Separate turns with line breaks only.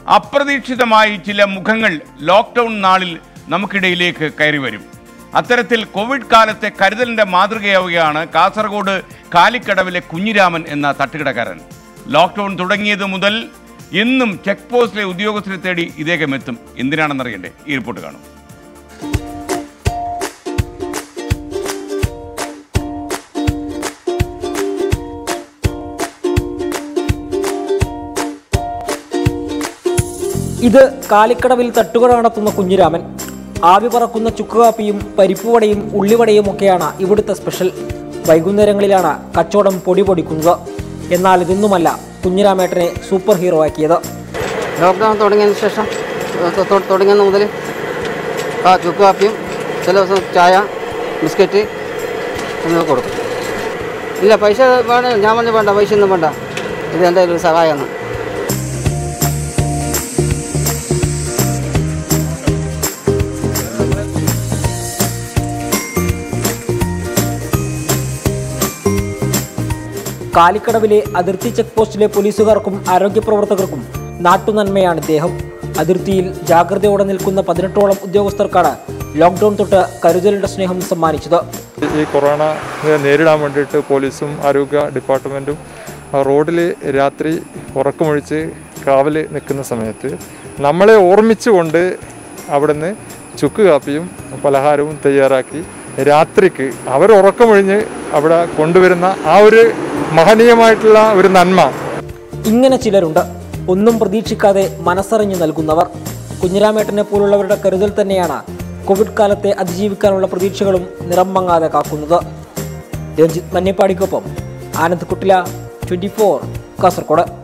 അപ്രതീക്ഷിതമായി ചില മുഖങ്ങൾ ലോക്ക്ഡൗൺ നാളിൽ നമുക്കിടയിലേക്ക് കയറി വരും. അത്തരത്തിൽ കോവിഡ് കാലത്തെ കരുതലിന്റെ മാതൃകയാവുകയാണ് കാസർഗോഡ് കാലിക്കടവിലെ കുഞ്ഞിരാമൻ എന്ന തട്ടുകടക്കാരൻ. ലോക്ക്ഡൗൺ തുടങ്ങിയത് മുതൽ എന്നും ചെക്ക് പോസ്റ്റിലെ ഉദ്യോഗസ്ഥരെ തേടി ഇദ്ദേഹം എത്തും. എന്തിനാണെന്നറിയണ്ടേ? ഈ റിപ്പോർട്ട് കാണും.
ഇത് കാലിക്കടവിൽ തട്ടുകട നടത്തുന്ന കുഞ്ഞിരാമൻ. ആവി പറക്കുന്ന ചുക്കുകാപ്പിയും പരിപ്പുവടയും ഉള്ളിവടയും ഒക്കെയാണ് ഇവിടുത്തെ സ്പെഷ്യൽ. വൈകുന്നേരങ്ങളിലാണ് കച്ചവടം പൊടിപൊടിക്കുന്നത്. എന്നാൽ ഇതൊന്നുമല്ല കുഞ്ഞിരാമേട്ടനെ സൂപ്പർ ഹീറോ ആക്കിയത്.
ലോക്ക്ഡൗൺ തുടങ്ങിയതിന് ശേഷം തുടങ്ങിയത് മുതൽ ചുക്കുകാപ്പിയും ചില ദിവസം ചായ ബിസ്ക്കറ്റ് എന്നിവ കൊടുക്കും. ഇല്ല, പൈസ വേണം. ഞാൻ പറഞ്ഞു വേണ്ട, പൈസ ഒന്നും വേണ്ട, ഇത് എൻ്റെ ഒരു സഹായമാണ്.
കാലിക്കടവിലെ അതിർത്തി ചെക്ക് പോസ്റ്റിലെ പോലീസുകാർക്കും ആരോഗ്യ പ്രവർത്തകർക്കും നാട്ടുനന്മയാണ് ഇദ്ദേഹം. അതിർത്തിയിൽ ജാഗ്രതയോടെ നിൽക്കുന്ന 18ഓളം ഉദ്യോഗസ്ഥർക്കാണ് ലോക്ക്ഡൗൺ തൊട്ട് കരുതലിന്റെ സ്നേഹം സമ്മാനിച്ചത്.
ഈ കൊറോണ നേരിടാൻ വേണ്ടിയിട്ട് പോലീസും ആരോഗ്യ ഡിപ്പാർട്ട്മെൻറ്റും റോഡിൽ രാത്രി ഉറക്കമൊഴിച്ച് കാവൽ നിൽക്കുന്ന സമയത്ത് നമ്മളെ ഓർമ്മിച്ചുകൊണ്ട് അവിടുന്ന് ചുക്ക് കാപ്പിയും പലഹാരവും തയ്യാറാക്കി രാത്രിക്ക് അവർ ഉറക്കമൊഴിഞ്ഞ് അവിടെ കൊണ്ടുവരുന്ന ആ ഒരു മഹനീയമായിട്ടുള്ള ഒരു നന്മ.
ഇങ്ങനെ ചിലരുണ്ട്, ഒന്നും പ്രതീക്ഷിക്കാതെ മനസ്സറിഞ്ഞു നൽകുന്നവർ. കുഞ്ഞിരാമേട്ടനെ പോലുള്ളവരുടെ കരുതൽ തന്നെയാണ് കോവിഡ് കാലത്തെ അതിജീവിക്കാനുള്ള പ്രതീക്ഷകളും നിറം മങ്ങാതെ കാക്കുന്നത്. രഞ്ജിത്ത് മഞ്ഞപ്പാടിക്കൊപ്പം ആനന്ദ് കുട്ടില, 24 കാസർഗോഡ്.